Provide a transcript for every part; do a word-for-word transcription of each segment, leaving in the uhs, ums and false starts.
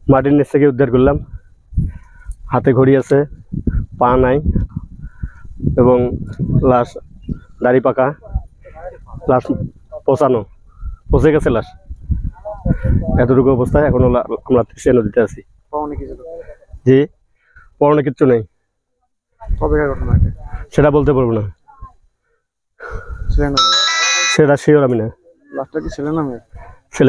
মাটির নিচ থেকে উদ্ধার করলাম। হাতে ঘড়ি আছে, পা নাই এবং লাশ দাড়ি পাকা, লাশ পচানো, পচে গেছে লাশ। এতটুকু অবস্থায় এখনো আমরা তৃষা নদীতে আছি। জি, পরনে কিচ্ছু নেই। সেটা বলতে পারবো না, সেটা শিওর আমি না। ছেলে।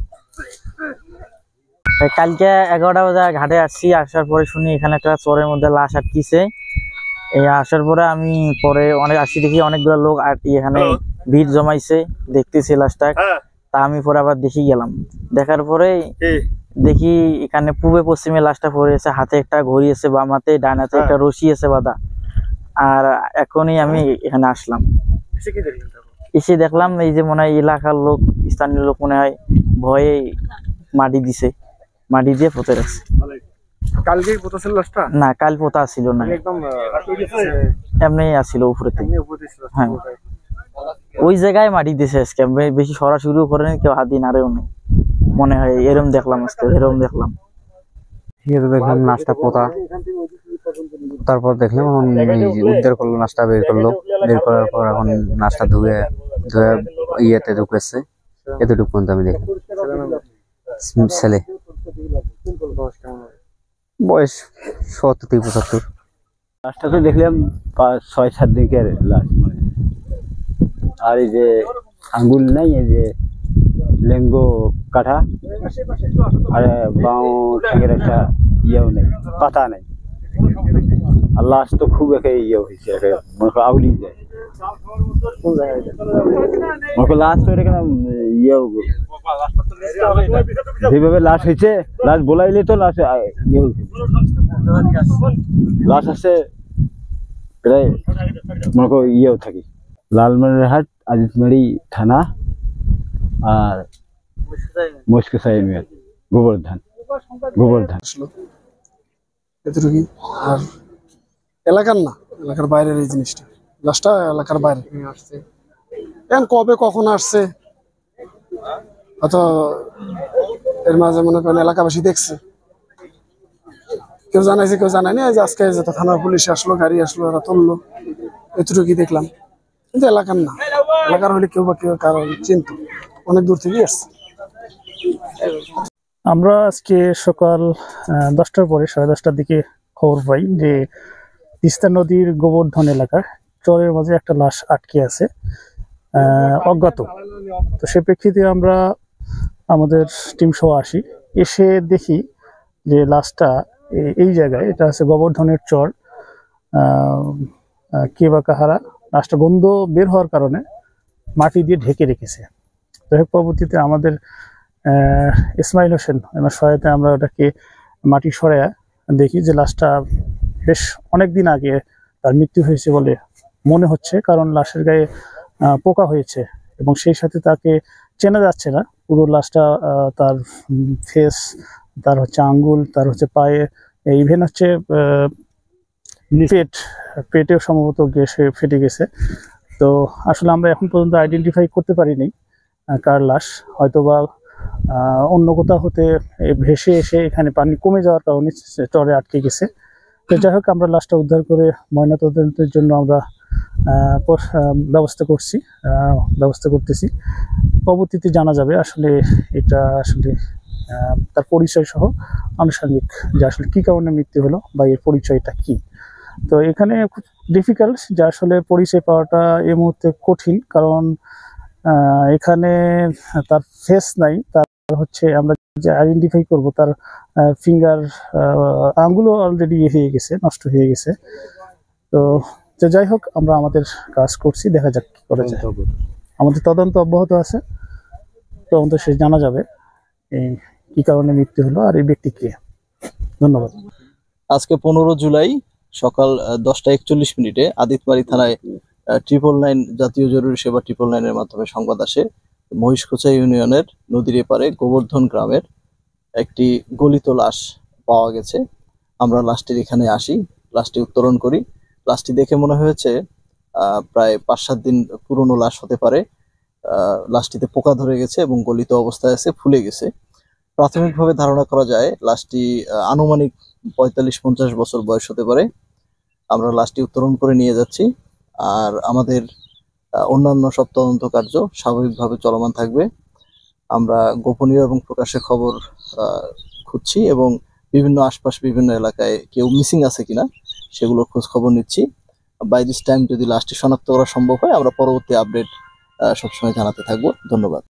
কালকে এগারোটা বাজে ঘাটে আসছি, আসার পরে শুনি এখানে একটা চরের মধ্যে লাশ আটকিছে। এই আসার পরে আমি পরে অনেক আসি, দেখি অনেকগুলো লোক এখানে ভিড় জমাইছে, দেখতেছি লাশটা। তা আমি পরে আবার দেখি গেলাম, দেখার পরে দেখি এখানে পূবে পশ্চিমে লাশটা পড়ে আছে, হাতে একটা ঘড়ি আছে, বাম হাতে, ডান হাতে একটা রশি আছে বাঁধা। আর এখনই আমি এখানে আসলাম, এসে দেখলাম এই যে মনে হয় এলাকার লোক, স্থানীয় লোক মনে হয় ভয়ে মাটি দিছে, মাটি দিয়ে পুঁতে রাখছে। কালকেই পোতা ছিল লাশটা? না, কাল পোতা ছিল না, একদম এমনি আসছিল উপরে থেকে। হ্যাঁ, ওই জায়গায় মাটি দিছে আজকে, বেশি সরাসরিও করেনি, কেউ হাত দিয়ে নাড়েও নেই মনে হয়, এরম দেখলাম আজকে, এরম দেখলাম। ঠিক আছে, দেখলাম লাশটা পোতা, তারপর দেখলাম এখন উদ্ধার করলো, নাশটা বের করলো, বের করার পর এখন নাশটা ধুয়ে ধুয়ে ইয়েতে ঢুকেছে, এতটুকু পর্যন্ত আমি দেখলাম। ছেলে, বয়স সত্তর থেকে পঁচাত্তর। লাশটা তো দেখলাম পাঁচ ছয় সাত দিকের লাশ, মানে আর এই যে আঙ্গুল নাই, এই যে লেঙ্গ কাঠা, আর বাঁ ঠ্যাঙের একটা ইয়েও নেই, পাতা নেই। আর লাশ তো খুব একে ইয়ে হয়েছে, একে মনে করো আউলি যায়, মনে করো লাশ তো এটা কেন ইয়ে, যেভাবে লাশ হয়েছে, লাশ বলাইলে তো লাশ ইয়ে হয়েছে, লাশ আছে প্রায় মনে করো ইয়েও থাকি। লালমনিরহাট আজিতমারি থানা আর মুশকিল ইউনিয়ন, গোবর্ধন গোবর্ধন। আর এলাকার না, এলাকার বাইরের এই জিনিসটা, লাশটা এলাকার বাইরে আসছে। এখন কবে কখন আসছে হয়তো এর মাঝে মনে করেন এলাকাবাসী দেখছে, কেউ জানাইছে কেউ জানায়নি। আজ আজকে যত থানার পুলিশ আসলো, গাড়ি আসলো, ওরা তুললো, এতটুকুই দেখলাম। কিন্তু এলাকার না, এলাকার হলে কেউ বা কেউ কারণ চিন্ত, অনেক দূর থেকেই আসছে। আমরা আজকে সকাল দশটার পরে সাড়ে দশটার দিকে খবর পাই যে তিস্তা নদীর গোবর্ধন এলাকার চরের মাঝে একটা লাশ আটকে আছে, অজ্ঞাত। তো সে প্রেক্ষিতে আমরা আমাদের টিম সহ আসি, এসে দেখি যে লাশটা এই জায়গায়, এটা আছে গোবর্ধনের চর কে বা কাহারা, লাশটা গন্ধ বের হওয়ার কারণে মাটি দিয়ে ঢেকে রেখেছে। যাই হোক, পরবর্তীতে আমাদের ইসমাইল হোসেন আমার সহায়তায় আমরা ওটাকে মাটি সরাইয়া দেখি যে লাশটা বেশ অনেক দিন আগে তার মৃত্যু হয়েছে বলে মনে হচ্ছে, কারণ লাশের গায়ে পোকা হয়েছে এবং সেই সাথে তাকে চেনা যাচ্ছে না। পুরো লাশটা তার ফেস, তার হচ্ছে আঙ্গুল, তার হচ্ছে পায়ে, ইভেন হচ্ছে পেট, পেটেও সম্ভবত গ্যাসে ফেটে গেছে। তো আসলে আমরা এখন পর্যন্ত আইডেন্টিফাই করতে পারিনি কার লাশ, হয়তোবা অন্য কোথাও হতে ভেসে এসে এখানে পানি কমে যাওয়ার কারণে চরে আটকে গেছে। তো যাই হোক, আমরা লাশটা উদ্ধার করে ময়নাতদন্তের জন্য আমরা ব্যবস্থা করছি ব্যবস্থা করতেছি। পরবর্তীতে জানা যাবে আসলে এটা আসলে তার পরিচয় সহ আনুষঙ্গিক যে আসলে কী কারণে মৃত্যু হলো বা এর পরিচয়টা কি। তো এখানে খুব ডিফিকাল্ট যে আসলে পরিচয় পাওয়াটা এই মুহূর্তে কঠিন, কারণ এখানে তার ফেস নাই, তার হচ্ছে আমরা যে আইডেন্টিফাই করব তার ফিঙ্গার, আঙ্গুলও অলরেডি ইয়ে হয়ে গেছে, নষ্ট হয়ে গেছে। তো তো যাই হোক, আমরা আমাদের কাজ করছি, দেখা যাক কি করা যায়। আমাদের তদন্ত অব্যাহত আছে, তদন্ত শেষ জানা যাবে এই কি কারণে মৃত্যু হলো আর এই ব্যক্তি কে। ধন্যবাদ। আজকে পনেরো জুলাই সকাল দশটা একচল্লিশ মিনিটে আদিতবাড়ি থানায় ট্রিপল নাইন জাতীয় জরুরি সেবা ট্রিপল নাইনের মাধ্যমে সংবাদ আসে, মহিষখোচা ইউনিয়নের নদীর এপারে গোবর্ধন গ্রামের একটি গলিত লাশ পাওয়া গেছে। আমরা লাশটির এখানে আসি, লাশটি উত্তোলন করি। লাশটি দেখে মনে হয়েছে আহ প্রায় পাঁচ সাত দিন পুরনো লাশ হতে পারে। আহ লাশটিতে পোকা ধরে গেছে এবং গলিত অবস্থায় আছে, ফুলে গেছে। প্রাথমিকভাবে ধারণা করা যায় লাশটি আহ, আনুমানিক পঁয়তাল্লিশ পঞ্চাশ বছর বয়স হতে পারে। আমরা লাশটি উত্তোলন করে নিয়ে যাচ্ছি, আর আমাদের আহ, অন্যান্য সব তদন্ত কার্য স্বাভাবিকভাবে চলমান থাকবে। আমরা গোপনীয় এবং প্রকাশের খবর আহ, খুঁজছি এবং বিভিন্ন আশপাশ বিভিন্ন এলাকায় কেউ মিসিং আছে কিনা সেগুলোর খোঁজ খবর নিচ্ছি। বাই দিস টাইম যদি লাশটি শনাক্ত করা সম্ভব হয় আমরা পরবর্তী আপডেট সবসময় জানাতে থাকবো। ধন্যবাদ।